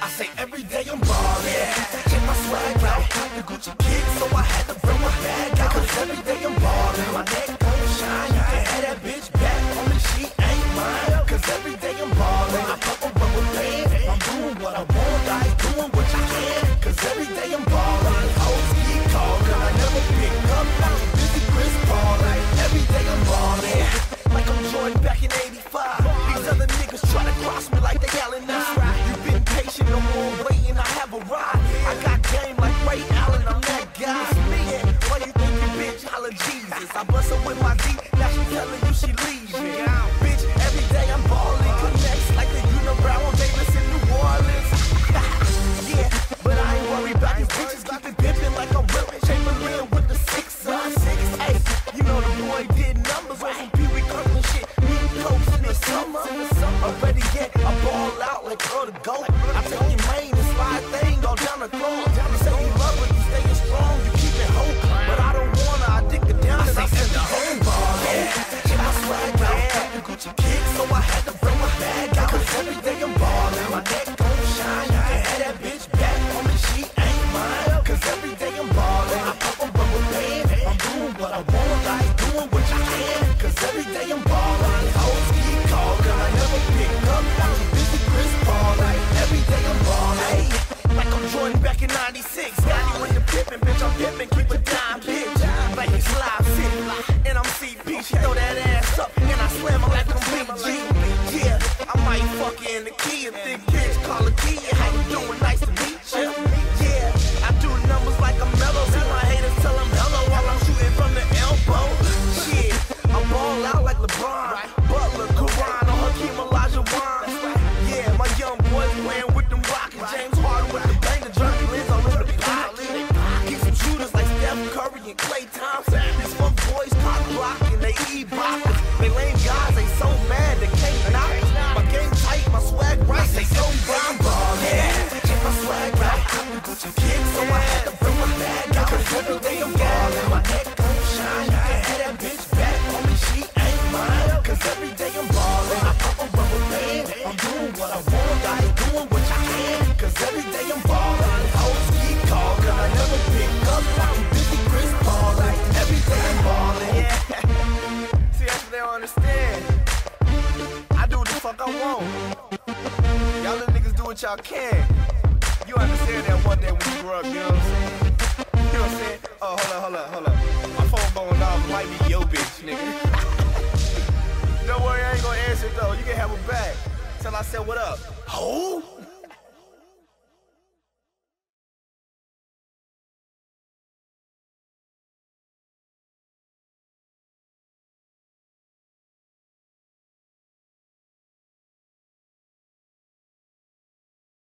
I say every day I'm ballin'. Check my swag out, the Gucci kid, so I had to bring my bag out. Cause every day I'm ballin', my neck gon' shine. You can have that bitch back on me, she ain't mine. Cause every day I'm ballin', I pop a rubber band. I'm doing what I want, I ain't doing what you can. Cause every day I'm ballin', hoes keep callin', I never pick up like a busy Chris Paul. Like every day I'm ballin', like I'm Jordan back in '85. These other niggas try to cross me like they yelling now. You been patient, no more waiting, I have a ride. I got game like Ray Allen, I'm that guy. Yeah, why you think you bitch holla Jesus? I bust her with my D, now she telling you she leaves me. Bitch, every day I'm ballin', connects like the Unibrow on Davis in New Orleans. Yeah, but I ain't worried about these bitches, keep it pimpin' like I'm Will Chamberlain with the 6 Hey, you know the boy did numbers on some Pee-wee Kirkland shit. Me and Coach in the summer. Already yet, I ball out like Earl the GOAT. I take your main and slide thing all down the throat. You say you love her, you staying strong, you keep it hope. But I don't wanna, I dig it down and I said the whole ball. Check my swag out, the Gucci kick, so I had to bring my bag out. Cause every day I'm ballin', my neck gon' shine. You can have that bitch back on me, she ain't mine. Cause every day I'm ballin', I pop a rubber band. I'm doing what I want, I ain't doing what you can. Cause every day I'm ballin', hoes keep callin', I never pick up like a busy Chris Paul. Like every day I'm ballin', like I'm Jordan back in '96. Got you with the pimpin', bitch, I'm pimpin', keep a dime, bitch. Like it's live city, and I'm CP. She throw that ass up, and I slam her like I'm BG. Yeah, I might fuck her in the key, a thick bitch, call her key. How you doing? Nice to meet you. Yeah, I do numbers like I'm mellow. See my haters tell them hello while I'm shooting from the elbow. Shit, I ball out like LeBron, Butler, Quran, or Hakeem Olajuwon. Yeah, my young boys playing with them rockets. James Harden with the bang, the Johnny Lynn's all in the pocket. Keep some shooters like Steph Curry and Klay Thompson. These fuck boys cock blocking, they e-blockers. They lame guys, they so mad they can't knock us. My game tight, my swag right, they so brown ball. Yeah, check my swag right. I'm Gucci kid, so I had to bring my bag out. Cause every day I'm ballin', my neck gon' shine. You can have that bitch back on me, she ain't mine. Cause every day I'm ballin', I pop a rubber band. I'm doing what I want, I ain't doing what you can. Cause every day I'm ballin', hoes keep callin', I never pick up like a busy Chris Paul. Like every day I'm ballin', yeah. See, that's what they don't understand. I do what the fuck I want. Y'all little niggas do what y'all can. You understand that one day when you grow up, you know what I'm saying? You know what I'm saying? Oh, hold up. My phone going off, might be your bitch, nigga. Don't worry, I ain't gonna answer though. You can have her back. Till I said what up. Ho?